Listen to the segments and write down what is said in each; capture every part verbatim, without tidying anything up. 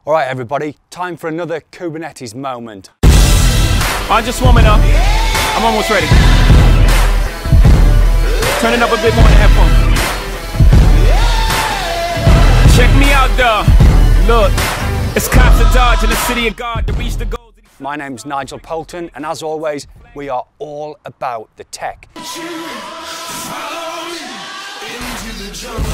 All right, everybody, time for another Kubernetes moment. I'm just warming up. I'm almost ready. Turn it up a bit more and have fun. Check me out, though. Look, it's cops of Dodge in the city of God to reach the goals. My name's Nigel Poulton, and as always, we are all about the tech. Follow me into the jungle.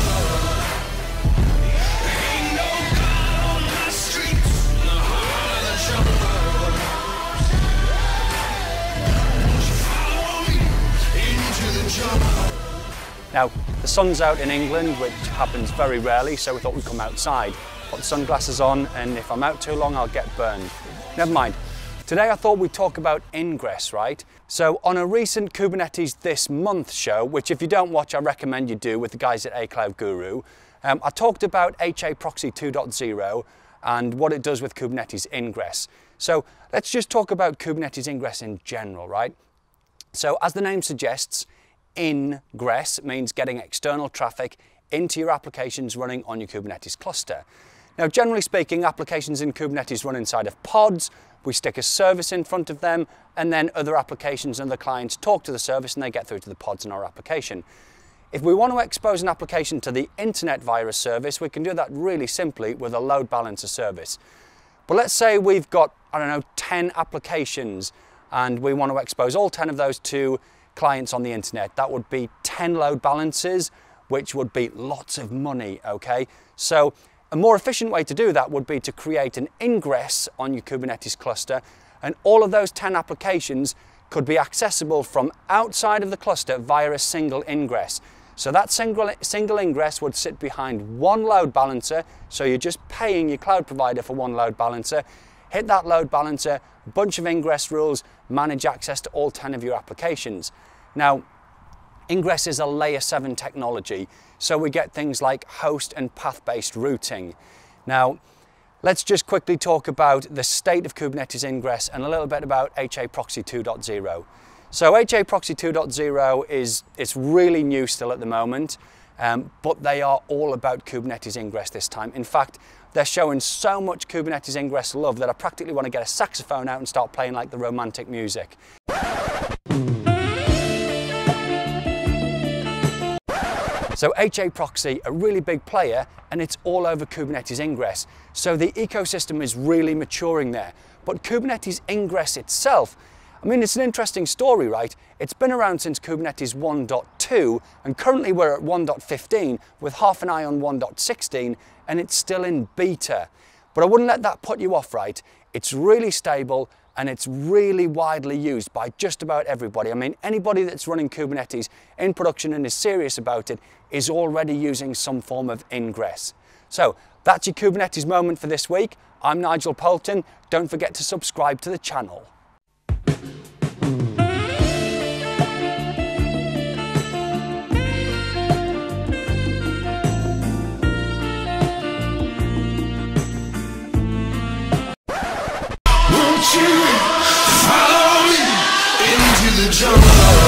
Now, the sun's out in England, which happens very rarely, so we thought we'd come outside. Put the sunglasses on, and if I'm out too long, I'll get burned. Never mind. Today I thought we'd talk about Ingress, right? So on a recent Kubernetes This Month show, which if you don't watch, I recommend you do with the guys at A Cloud Guru, um, I talked about H A Proxy two point oh and what it does with Kubernetes Ingress. So let's just talk about Kubernetes Ingress in general, right? So as the name suggests, Ingress means getting external traffic into your applications running on your Kubernetes cluster. Now, generally speaking, applications in Kubernetes run inside of pods. We stick a service in front of them, and then other applications and the clients talk to the service and they get through to the pods in our application. If we want to expose an application to the internet via a service, we can do that really simply with a load balancer service. But let's say we've got, I don't know, ten applications and we want to expose all ten of those to clients on the internet. That would be ten load balancers, which would be lots of money, okay? So a more efficient way to do that would be to create an ingress on your Kubernetes cluster, and all of those ten applications could be accessible from outside of the cluster via a single ingress. So that single, single ingress would sit behind one load balancer, so you're just paying your cloud provider for one load balancer. Hit that load balancer, bunch of ingress rules, manage access to all ten of your applications. Now, Ingress is a layer seven technology, so we get things like host and path-based routing. Now, let's just quickly talk about the state of Kubernetes Ingress and a little bit about H A Proxy two point oh. So H A Proxy two point oh is it's really new still at the moment, um, but they are all about Kubernetes Ingress this time. In fact, they're showing so much Kubernetes Ingress love that I practically want to get a saxophone out and start playing like the romantic music. So H A Proxy, a really big player, and it's all over Kubernetes Ingress. So the ecosystem is really maturing there. But Kubernetes Ingress itself, I mean, it's an interesting story, right? It's been around since Kubernetes one point two, and currently we're at one point fifteen with half an eye on one point sixteen, and it's still in beta. But I wouldn't let that put you off, right? It's really stable and it's really widely used by just about everybody. I mean, anybody that's running Kubernetes in production and is serious about it is already using some form of ingress. So that's your Kubernetes moment for this week. I'm Nigel Poulton. Don't forget to subscribe to the channel. Follow me into the jungle.